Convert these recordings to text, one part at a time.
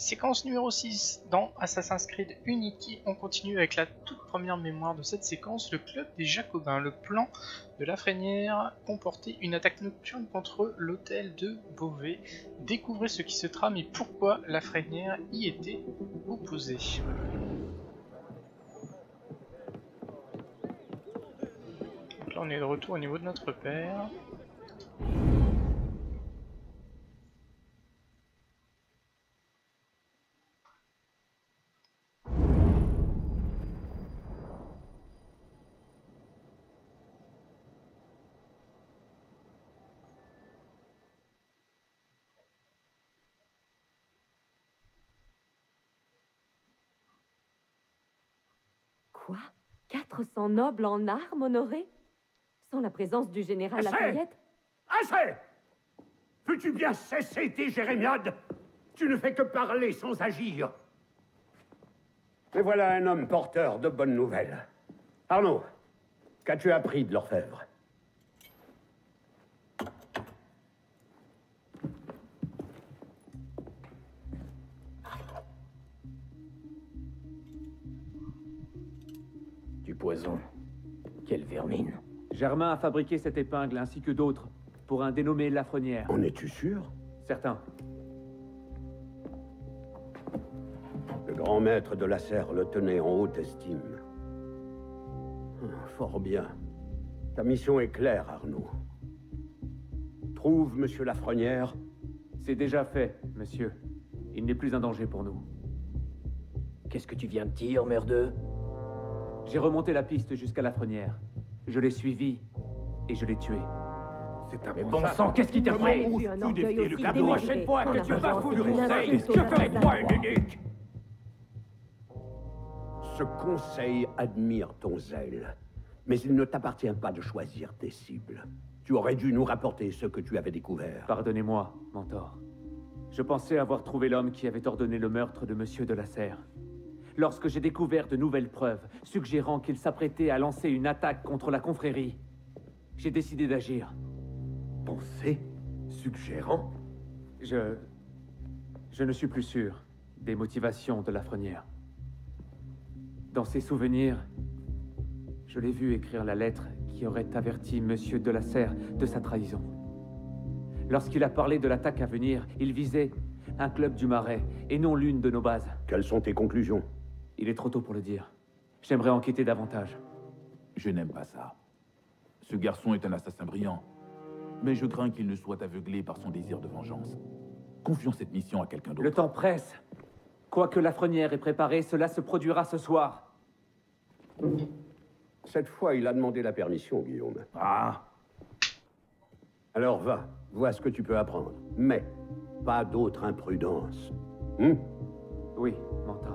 Séquence numéro 6. Dans Assassin's Creed Unity, on continue avec la toute première mémoire de cette séquence, le club des Jacobins. Le plan de Lafrenière comportait une attaque nocturne contre l'hôtel de Beauvais. Découvrez ce qui se trame et pourquoi Lafrenière y était opposé. Donc là on est de retour au niveau de notre père. Quoi? 400 nobles en armes, Honoré? Sans la présence du général Lafayette? Assez! Veux-tu bien cesser tes jérémiades? Tu ne fais que parler sans agir. Mais voilà un homme porteur de bonnes nouvelles. Arnaud, qu'as-tu appris de l'orfèvre? Du poison. Quelle vermine. Germain a fabriqué cette épingle ainsi que d'autres pour un dénommé Lafrenière. En es-tu sûr? Certain. Le grand maître de la serre le tenait en haute estime. Fort bien. Ta mission est claire, Arnaud. Trouve Monsieur Lafrenière. C'est déjà fait, monsieur. Il n'est plus un danger pour nous. Qu'est-ce que tu viens de dire, merdeux? J'ai remonté la piste jusqu'à Lafrenière. Je l'ai suivi et je l'ai tué. C'est un Mais bon sang, qu'est-ce qui t'a pris? Vous défiez le cadeau. La prochaine fois que tu vas foutre une conseil, Que ferais-toi, Unique? Ce conseil admire ton zèle, mais il ne t'appartient pas de choisir tes cibles. Tu aurais dû nous rapporter ce que tu avais découvert. Pardonnez-moi, mentor. Je pensais avoir trouvé l'homme qui avait ordonné le meurtre de Monsieur de la Serre. Lorsque j'ai découvert de nouvelles preuves, suggérant qu'il s'apprêtait à lancer une attaque contre la confrérie, j'ai décidé d'agir. Pensée? Suggérant? Je ne suis plus sûr des motivations de Lafrenière. Dans ses souvenirs, je l'ai vu écrire la lettre qui aurait averti Monsieur de la Serre de sa trahison. Lorsqu'il a parlé de l'attaque à venir, il visait un club du Marais et non l'une de nos bases. Quelles sont tes conclusions? Il est trop tôt pour le dire. J'aimerais enquêter davantage. Je n'aime pas ça. Ce garçon est un assassin brillant. Mais je crains qu'il ne soit aveuglé par son désir de vengeance. Confions cette mission à quelqu'un d'autre. Le temps presse. Quoi que Lafrenière ait préparé, cela se produira ce soir. Cette fois, il a demandé la permission, Guillaume. Ah! Alors va, vois ce que tu peux apprendre. Mais pas d'autre imprudence. Oui, mentor.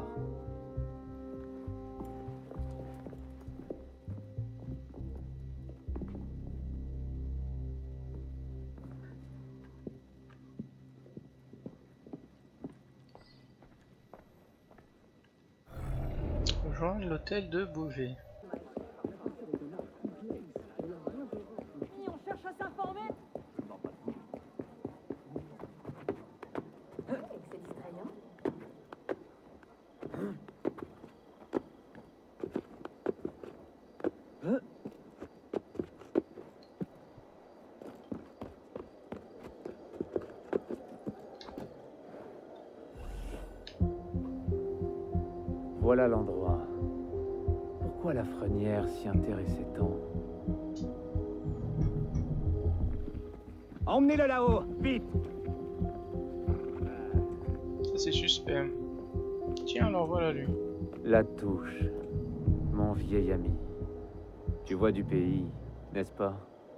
Rejoindre l'hôtel de Beauvais. On cherche à s'informer? C'est distrayant. Voilà l'endroit. Pourquoi Lafrenière s'y intéressait tant? Emmenez-le là-haut, vite! Ça c'est suspect. Tiens, alors voilà lui. La Touche, mon vieil ami. Tu vois du pays, n'est-ce pas?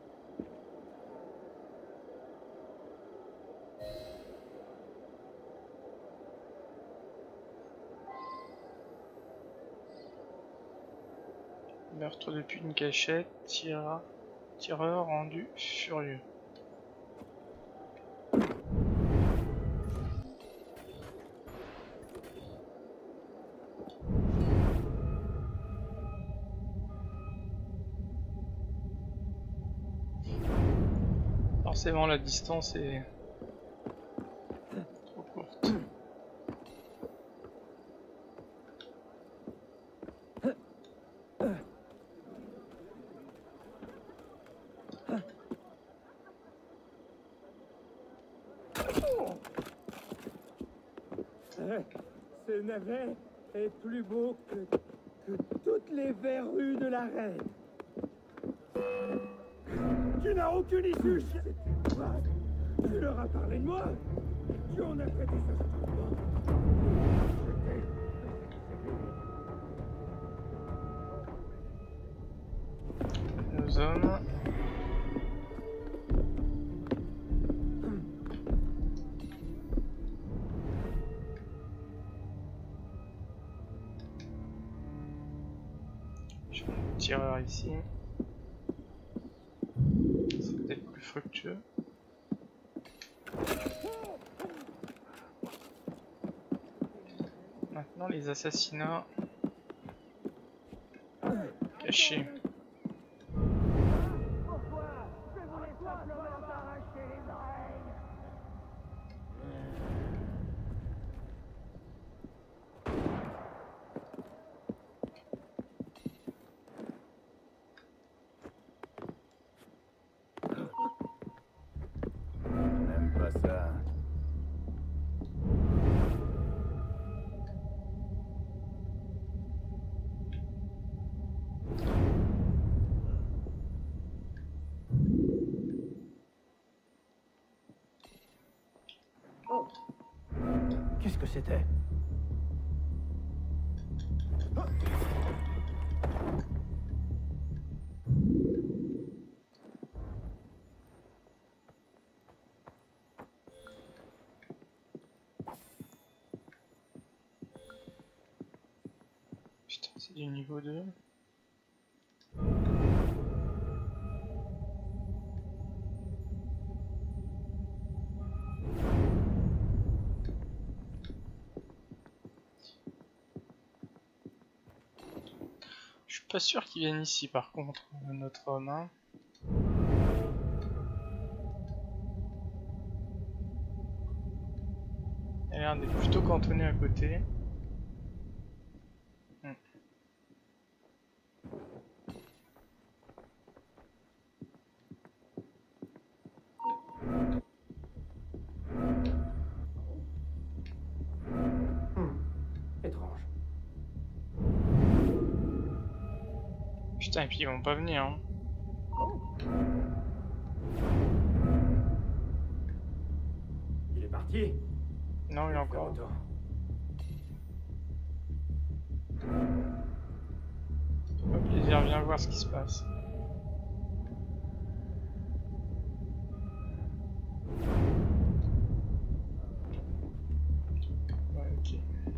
Meurtre depuis une cachette, tireur rendu furieux. Forcément la distance est trop courte. Ce navet est plus beau que toutes les verrues de la reine. Tu n'as aucune issue. Tu leur as parlé de moi. Tu en as fait des instruments. Nos hommes. Je vais un tireur ici. Ça va peut-être plus fructueux. Maintenant les assassinats cachés. N'aime pas ça. Qu'est-ce que c'était? Putain, c'est du niveau 2. Je suis pas sûr qu'ils viennent ici par contre, notre homme. Hein. Il a l'air d'être plutôt cantonné à côté. Étrange. Putain, et puis ils vont pas venir. Hein. Il est parti? Non, il est encore. Autant. Au plaisir, viens voir ce qui se passe. Ouais, ok.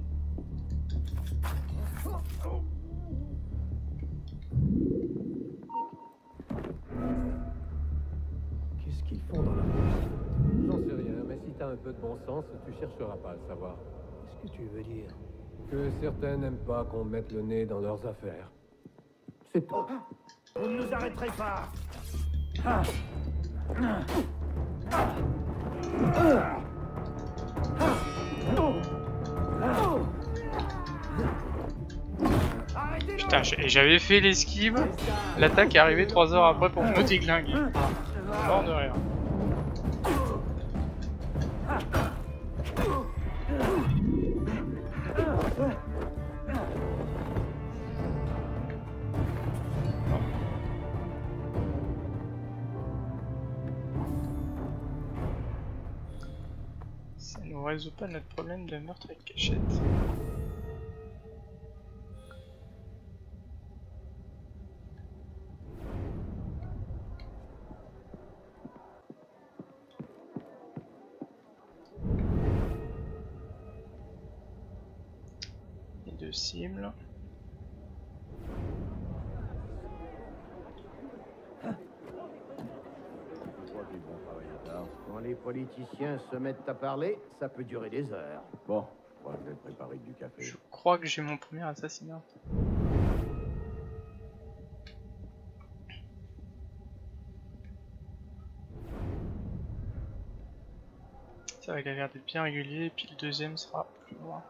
Qu'est-ce qu'ils font dans la fosse? J'en sais rien, mais si t'as un peu de bon sens, tu chercheras pas à le savoir. Qu'est-ce que tu veux dire? Que certains n'aiment pas qu'on mette le nez dans leurs affaires. C'est tout. Vous ne nous arrêterez pas. Putain, j'avais fait l'esquive. L'attaque est arrivée 3 heures après pour me déglinguer. Mort de rire. Ça nous résout pas notre problème de meurtre avec cachette. Les deux cibles. Quand les politiciens se mettent à parler, ça peut durer des heures. Bon, je crois que je vais préparer du café. Je crois que j'ai mon premier assassinat. Ça va, il a l'air d'être bien régulier, puis le deuxième sera plus loin.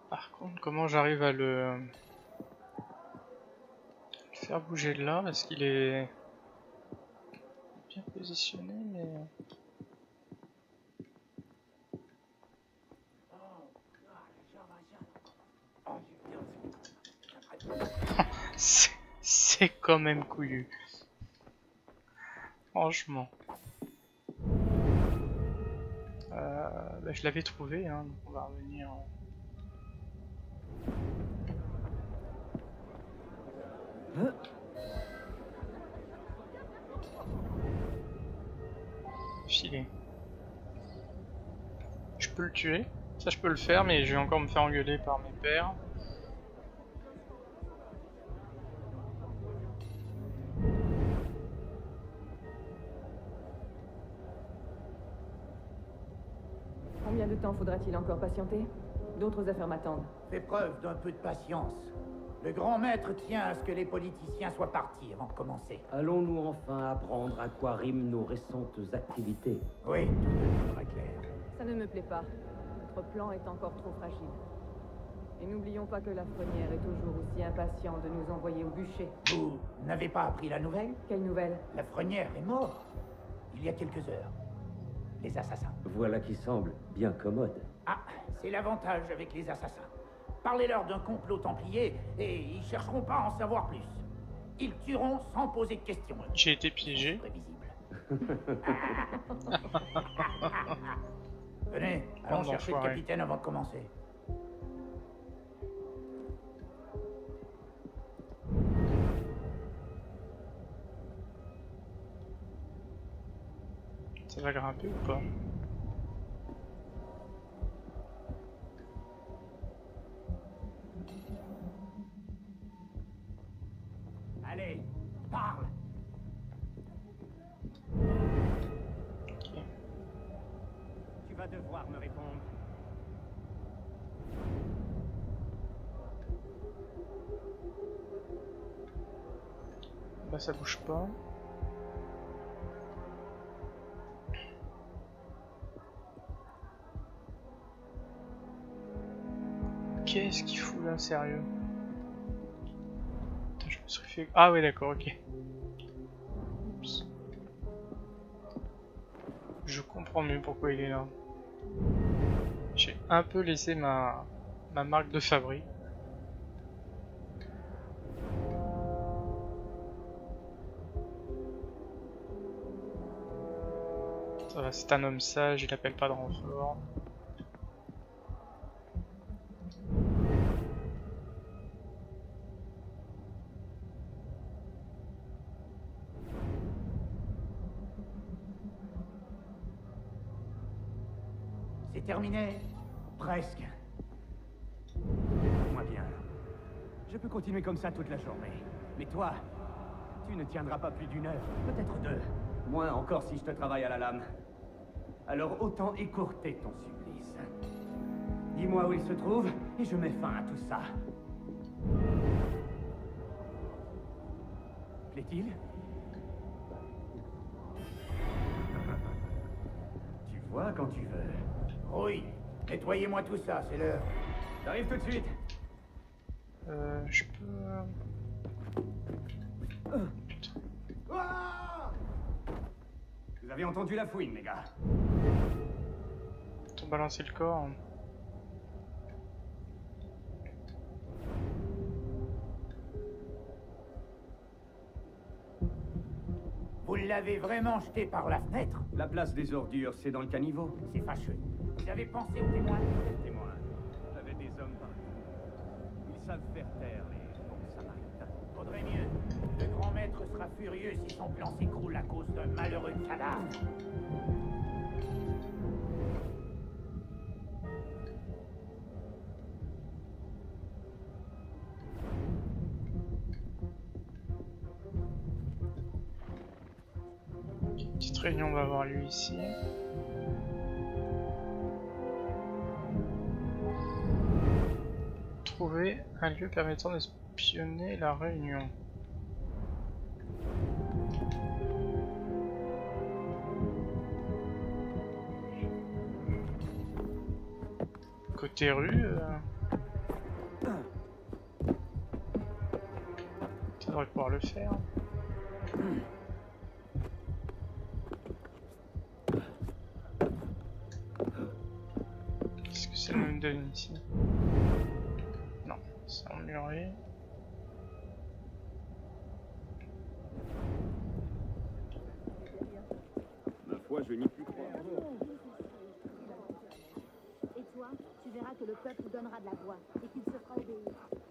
Par contre, comment j'arrive à le faire bouger de là, parce qu'il est bien positionné, mais... C'est quand même couillu. Franchement. Bah, je l'avais trouvé, hein, donc on va revenir... Filer. Je peux le tuer, ça je peux le faire, mais je vais encore me faire engueuler par mes pères. Combien de temps faudra-t-il encore patienter? D'autres affaires m'attendent. Fais preuve d'un peu de patience. Le grand maître tient à ce que les politiciens soient partis avant de commencer. Allons-nous enfin apprendre à quoi riment nos récentes activités? Oui, tout deviendra clair. Ça ne me plaît pas. Notre plan est encore trop fragile. Et n'oublions pas que Lafrenière est toujours aussi impatient de nous envoyer au bûcher. Vous n'avez pas appris la nouvelle? Quelle nouvelle? Lafrenière est mort. Il y a quelques heures. Les assassins. Voilà qui semble bien commode. Ah, c'est l'avantage avec les assassins. Parlez-leur d'un complot templier et ils chercheront pas à en savoir plus. Ils tueront sans poser de questions. J'ai été piégé. Prévisible. Venez, allons chercher le capitaine avant de commencer. Ça va grimper ou pas? Allez, parle. Okay. Tu vas devoir me répondre. Bah ça bouge pas. Qu'est-ce qu'il fout là, sérieux? Putain, je me suis fait... Ah ouais d'accord, ok. Oups. Je comprends mieux pourquoi il est là. J'ai un peu laissé ma marque de fabrique. Ça va, c'est un homme sage, il appelle pas de renfort. C'est terminé. Presque. Moi bien. Je peux continuer comme ça toute la journée. Mais toi, tu ne tiendras pas plus d'une heure, peut-être deux. Moins encore si je te travaille à la lame. Alors autant écourter ton supplice. Dis-moi où il se trouve et je mets fin à tout ça. Plaît-il? Tu vois quand tu veux. Oui, nettoyez-moi tout ça, c'est l'heure. J'arrive tout de suite. Je peux... Putain. Ah! Vous avez entendu la fouine, les gars. Faut balancer le corps. Vous l'avez vraiment jeté par la fenêtre? La place des ordures, c'est dans le caniveau. C'est fâcheux. Vous avez pensé aux témoins? Les témoins, j'avais des hommes partout. Ils savent faire taire les bons samaritains. Faudrait mieux. Le grand maître sera furieux si son plan s'écroule à cause d'un malheureux cadavre. Petite réunion va avoir lieu ici. Trouver un lieu permettant d'espionner la réunion. Côté rue, devrait pouvoir le faire. Est-ce que c'est le même donne ici? Non, c'est emmuré. Ma foi, je n'y puis croire. Et toi, tu verras que le peuple donnera de la voix et qu'il se fera obéir.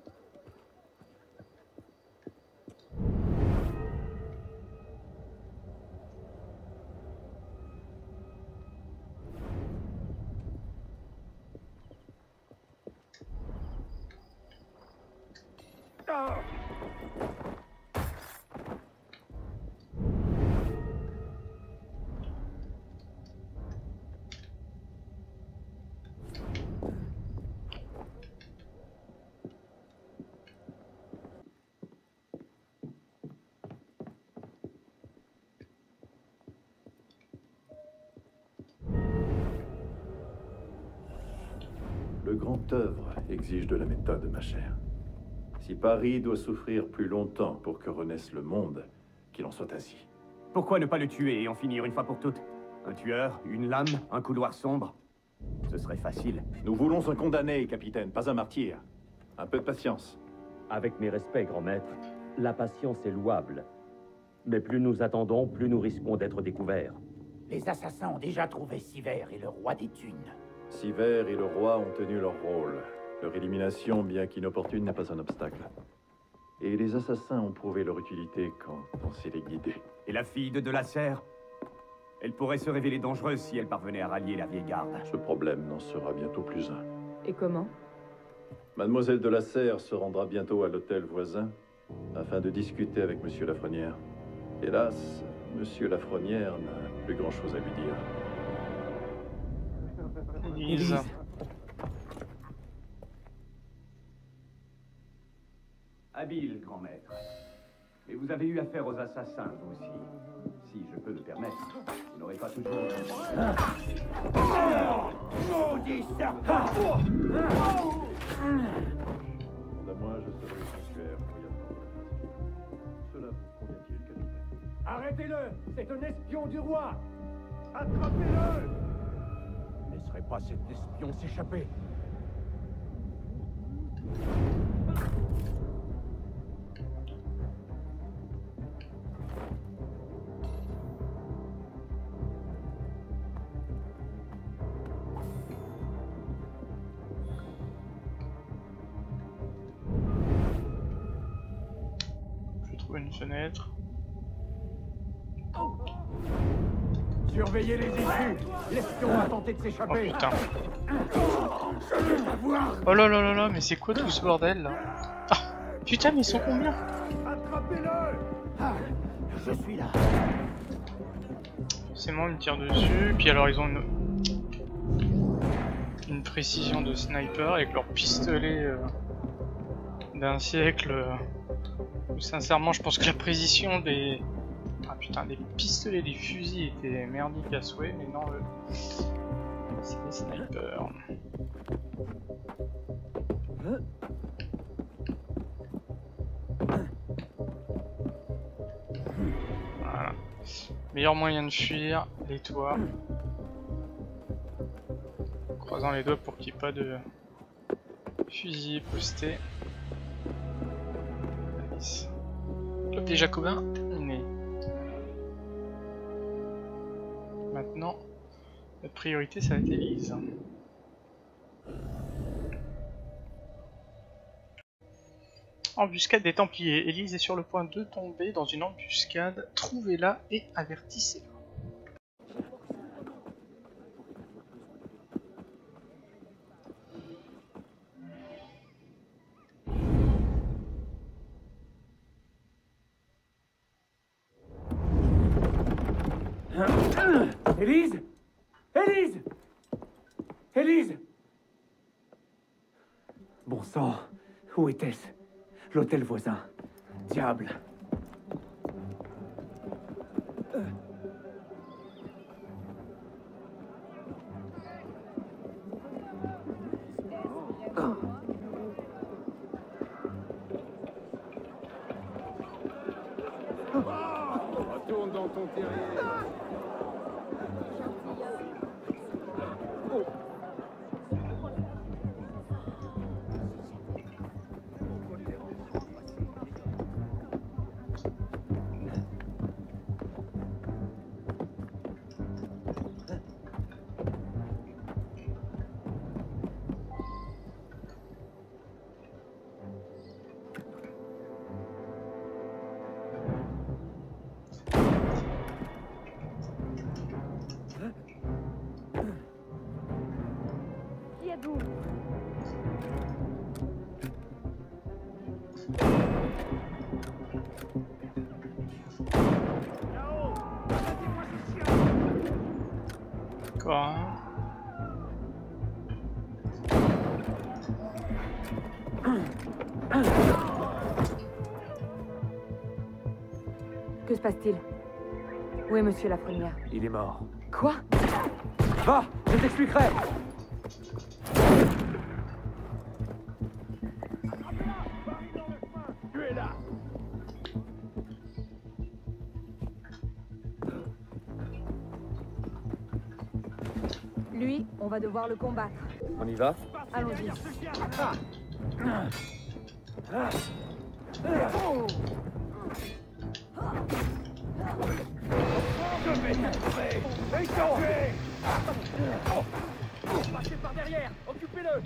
Le grand œuvre exige de la méthode, ma chère. Si Paris doit souffrir plus longtemps pour que renaisse le monde, qu'il en soit ainsi. Pourquoi ne pas le tuer et en finir une fois pour toutes? Un tueur, une lame, un couloir sombre? Ce serait facile. Nous voulons un condamné, capitaine, pas un martyr. Un peu de patience. Avec mes respects, grand maître, la patience est louable. Mais plus nous attendons, plus nous risquons d'être découverts. Les assassins ont déjà trouvé Siver et le roi des thunes. Siver et le roi ont tenu leur rôle. Leur élimination, bien qu'inopportune, n'est pas un obstacle. Et les assassins ont prouvé leur utilité quand on sait les guider. Et la fille de Lasserre? Elle pourrait se révéler dangereuse si elle parvenait à rallier la vieille garde. Ce problème n'en sera bientôt plus un. Et comment? Mademoiselle de Lasserre se rendra bientôt à l'hôtel voisin afin de discuter avec Monsieur Lafrenière. Hélas, Monsieur Lafrenière n'a plus grand-chose à lui dire. Élise. Habile, grand maître. Mais vous avez eu affaire aux assassins, vous aussi. Si je peux me permettre, vous n'aurez pas toujours... Maudit serpent! Moi, je serai le sanctuaire royalement. Cela vous convient-il, capitaine? Arrêtez-le! C'est un espion du roi! Attrapez-le! Ne laisserai pas cet espion s'échapper. Une fenêtre. Surveillez les issues! L'espion a tenté de Oh s'échapper! putain. Oh là là là là, mais c'est quoi tout ce bordel là? Ah, putain, mais ils sont combien? Attrapez-le! Je suis là. Forcément, ils me tirent dessus, puis alors ils ont une précision de sniper avec leur pistolet d'un siècle. Sincèrement, je pense que la précision des... Ah putain, des pistolets, des fusils étaient merdiques à souhait, mais non, c'est des snipers. Voilà. Meilleur moyen de fuir, les toits. Croisant les doigts pour qu'il n'y ait pas de fusil posté. Club des Jacobins, né. Maintenant, la priorité ça va être Élise. Embuscade des Templiers. Élise est sur le point de tomber dans une embuscade. Trouvez-la et avertissez-la. Élise! Élise! Élise! Bon sang, où était-ce? L'hôtel voisin. Diable! dans ton terrier. Qui êtes-vous? D'accord. Hein. Que se passe-t-il? Où est Monsieur Lafrenière? Il est mort. Quoi? Va, je t'expliquerai. Tu es là. Lui, on va devoir le combattre. On y va? Allons-y. Je vais t'attirer. Et tuer. Passez par derrière. Occupez-le.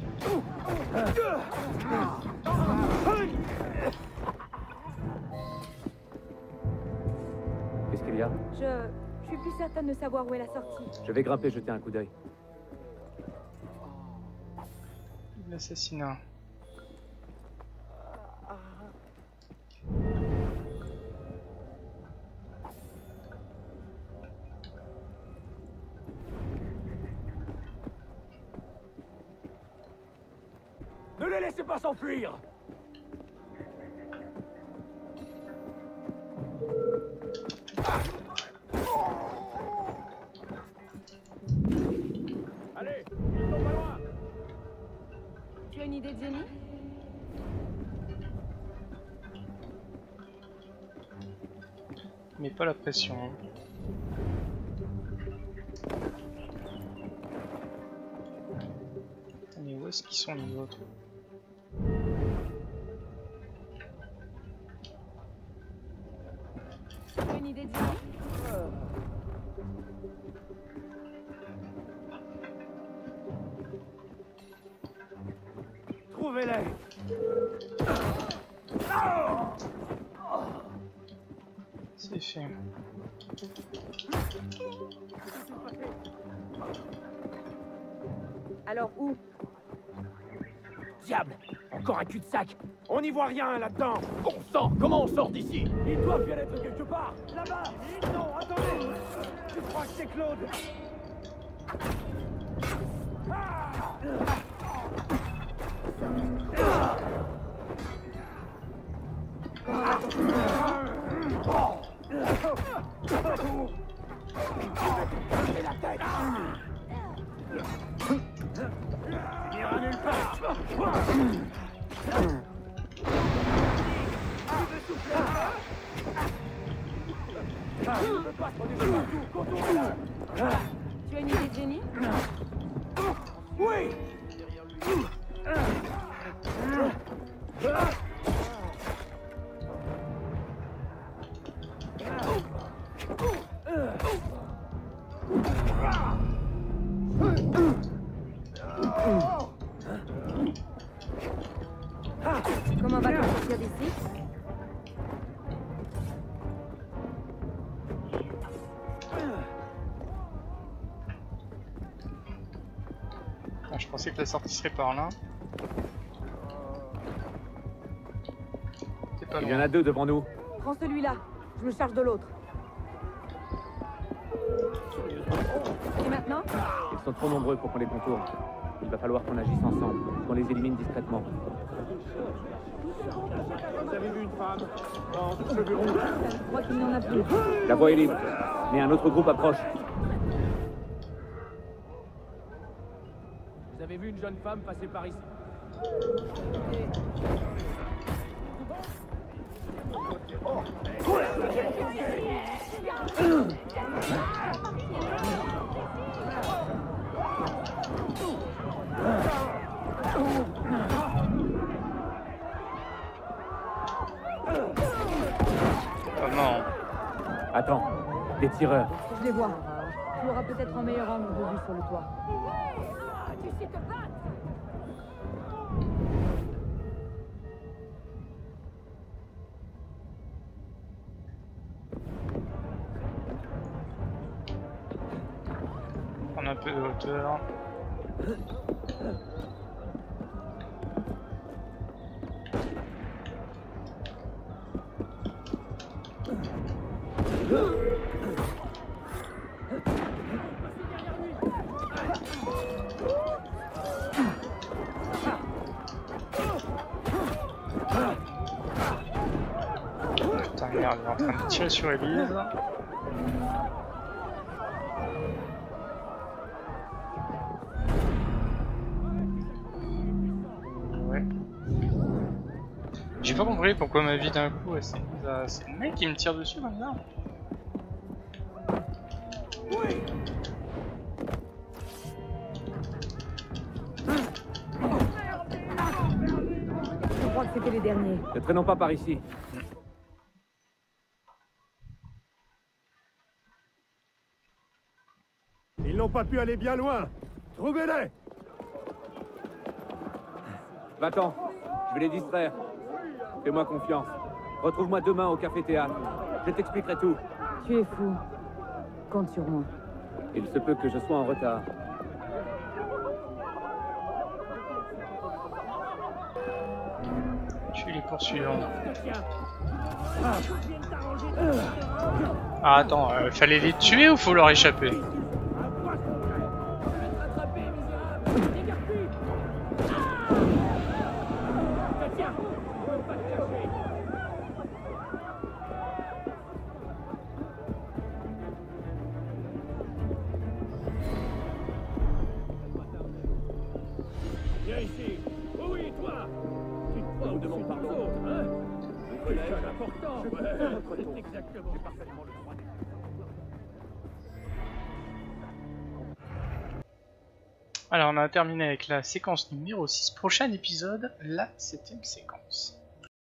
Qu'est-ce qu'il y a? Je suis plus certaine de savoir où est la sortie. Je vais grimper, jeter un coup d'œil. L'assassinat. Ne les laissez pas s'enfuir. Allez, ils sont pas loin. Tu as une idée de Jenny? Mais pas la pression. Hein. Mais où est-ce qu'ils sont les autres? Tu as une idée de Jenny? Trouvez-les. C'est fait. Alors où? Diable, encore un cul-de-sac. On n'y voit rien là-dedans. Bon sang, comment on sort d'ici? Ils doivent bien être quelque part. Là-bas. Non, attendez. Je crois que c'est Claude. La tête. Tu n'iras nulle part. Ne veux pas se redévelopper partout. Contourne-le. Tu as une idée de Jenny? Oui. Comment va-t-on sortir d'ici? Ah, je pensais que la sortie serait par là. T'es pas Il y en loin. a deux devant nous. Prends celui-là. Je me charge de l'autre. Et maintenant? Ils sont trop nombreux pour qu'on les contourne. Il va falloir qu'on agisse ensemble, qu'on les élimine discrètement. Vous avez vu une femme en cheveux rouges? Je crois qu'il n'y en a plus. La voie est libre, mais un autre groupe approche. Vous avez vu une jeune femme passer par ici? Attends, des tireurs. Je les vois. Tu auras peut-être un meilleur angle de vue sur le toit. Tu sais te battre. Prendre un peu de hauteur. Putain merde, il est en train de tirer sur Elise. Ouais. J'ai pas compris pourquoi ma vie d'un coup elle s'est mise à... C'est le mec qui me tire dessus maintenant. Je crois que c'était les derniers. Ne traînons pas par ici. Ils n'ont pas pu aller bien loin. Trouvez-les. Va-t'en, je vais les distraire. Fais-moi confiance. Retrouve-moi demain au café-théâtre. Je t'expliquerai tout. Tu es fou. Compte sur moi. Il se peut que je sois en retard. Tue les poursuivants. Ah attends, fallait les tuer ou faut leur échapper? Viens ici. Oui, toi. Tu te crois au demande pardon, hein? C'est important. C'est exactement. J'ai parfaitement le droit. Alors on a terminé avec la séquence numéro 6. Prochain épisode, la 7ème séquence.